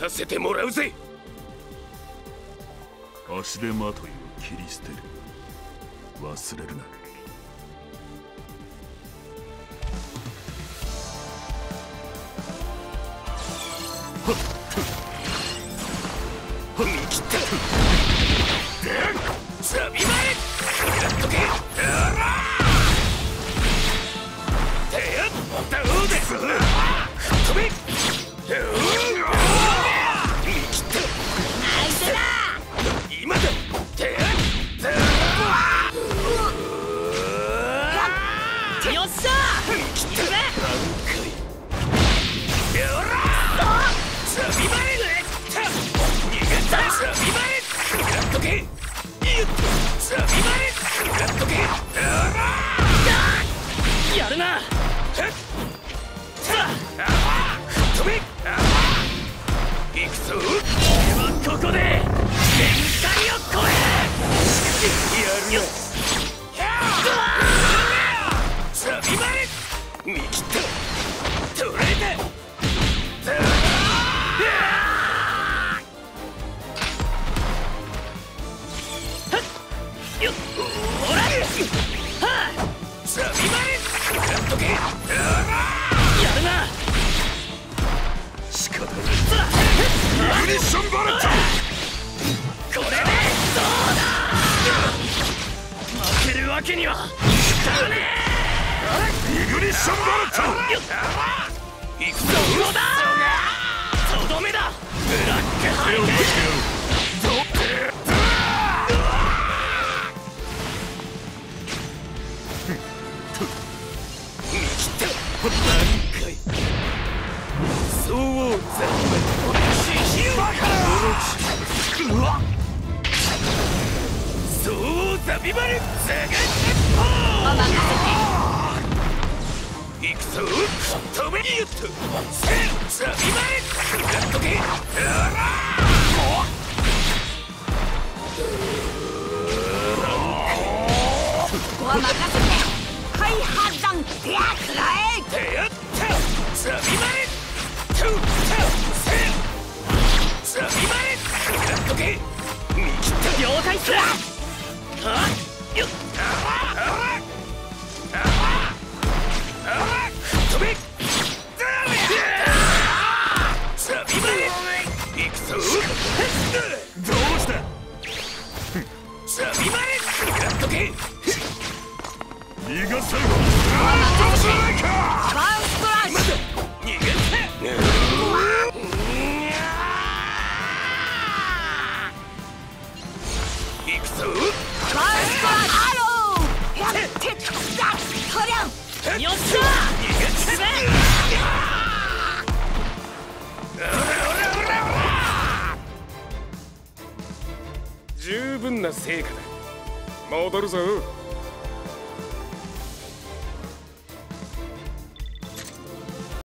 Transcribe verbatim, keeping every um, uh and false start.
たせてもらうぜ。 足手まといを切り捨てる。忘れるな。 見切った。サビ前やっとけ。てやっどうで吹っ飛べ。見切った。ナイスだ。今だ。てやっよっしゃ。見切った。何回よらサビ前で逃げた。サビ前やっとけ。サビ前やっとけ。やるな。飛べ。行くぞ。俺はここで限界を超えやるよ。サビ前見切った。取れた。サビ前やっとけ。やるな。 仕方ない。ミニッションバレット。 これでどうだ。負けるわけにはいかねえ。イグニッションバレット。 行くぞ。どうだ。とどめだ。ブラックハイド。何回そうざそうザビバルザガッポー。行くぞ。飛べよっと。せザビバルやっとけ。 ここは任せて。はい、破断てやくらえ。 てやった。サビ前トゥセサビ前やっとけ。見切った。了解っす。はっよっ。飛べ。サビ前行くぞ。 どうした。 サビ前やっとけ。 逃がさん。 バウンストラッシュ。 逃げて。行くぞ。 バウンストラッシュ。ハロー。やってっだ。こりゃよっしゃ。逃げて。十分な成果だ。戻るぞ。